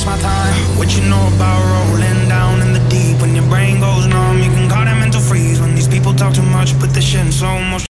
waste my time. What you know about rolling down in the deep? When your brain goes numb, you can call that mental freeze. When these people talk too much, put the shit in slow motion.